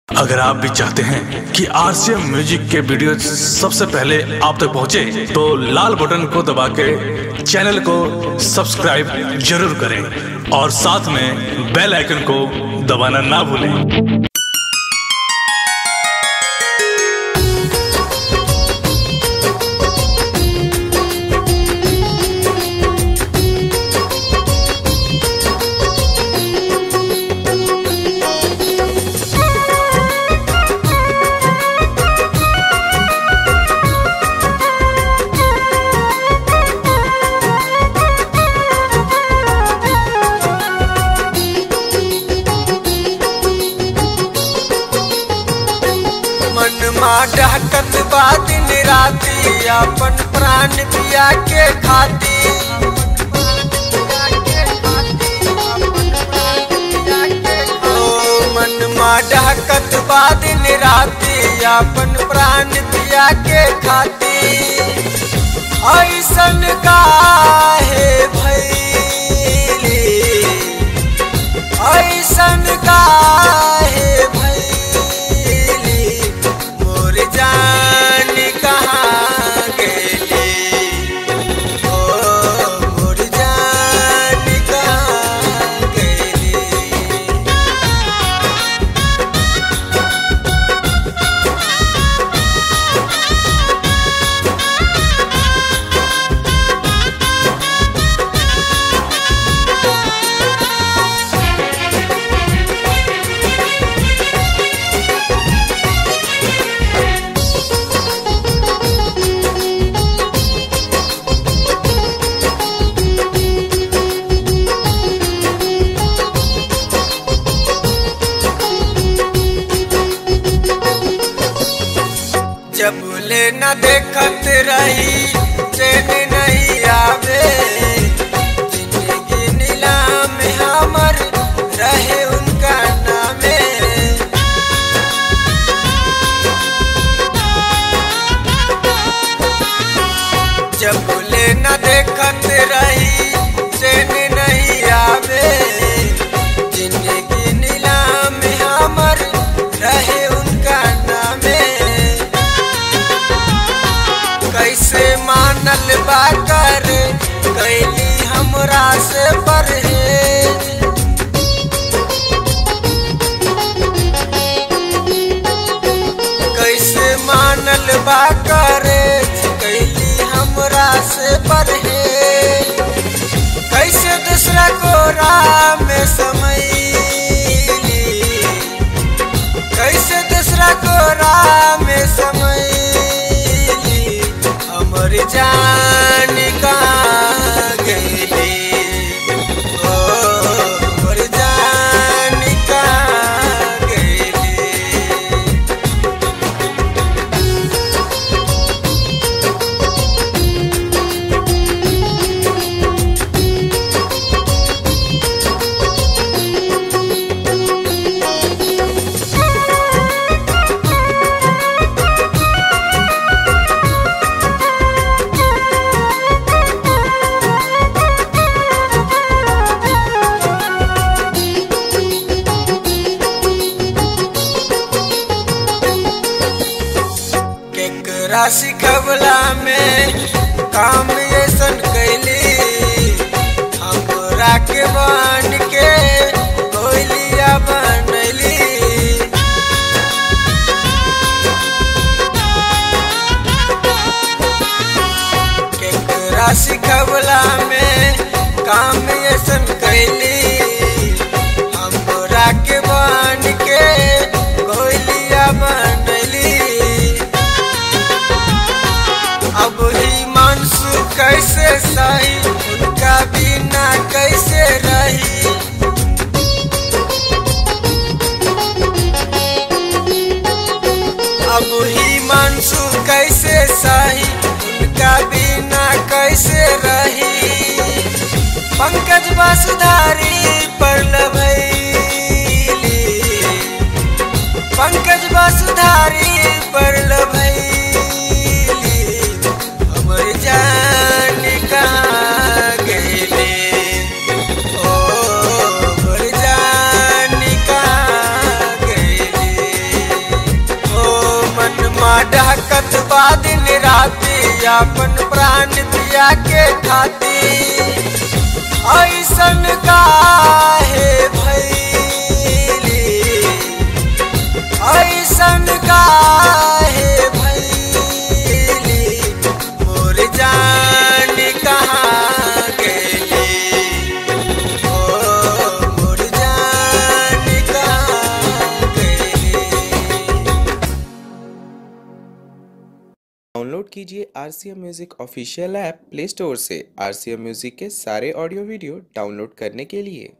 अगर आप भी चाहते हैं कि आरसीएम म्यूजिक के वीडियो सबसे पहले आप तक पहुंचे, तो लाल बटन को दबा के चैनल को सब्सक्राइब जरूर करें और साथ में बेल आइकन को दबाना ना भूलें। डहकत बा दिन राती अपन प्राण पिया के खाती। मन मा डहकत बा दिन राती अपन प्राण पिया के खाती। ऐसन काहे भइली, ऐसन काहे जान कहाँ गेली, ओ मोर जान कहाँ गेली। जब ले न देखत रही चैन नहीं आवे, जिंदगी नीलाम हमर रहे उनका नामे। जब ले न देखत रही चैन नहीं आवे, जिंदगी नीलाम हमर रहे उनका नामे। कैसे मानल बाकर कैली हमरा से परहेज, कैसे मानल बाकर कैली हमरा से परहेज। कैसे दूसरा को राह में समैली, कैसे दूसरा को राह में समैली। हमर जान कहाँ गेली, ओ हमर जान कहाँ गेली। केकरा सिखवला में काम ऐसन कैली, हमरा के बन के कोयलिया बनैली। केकरा सिखवला में काम ऐसन कैली, हमरा के बन के कोयलिया बनैली। अब ही मानसू कैसे सही, उनका बिना कैसे रही। अब ही मानसू कैसे सही, उनका बिना कैसे रही। पंकज वसुधारी पर लभैली, पंकज वसुधारी पर लभैली। हमर जान कहाँ गेली, ओ हमर जान कहाँ गेली। डहकत बा दिन राती अपन प्राण पिया के खाती ऐसन काहे भइली ऐसन काहे भइली मोर जान कहाँ गेली ओ मोर जान कहाँ गेली। डाउनलोड कीजिए RCM music official app play store से। RCM म्यूजिक के सारे ऑडियो वीडियो डाउनलोड करने के लिए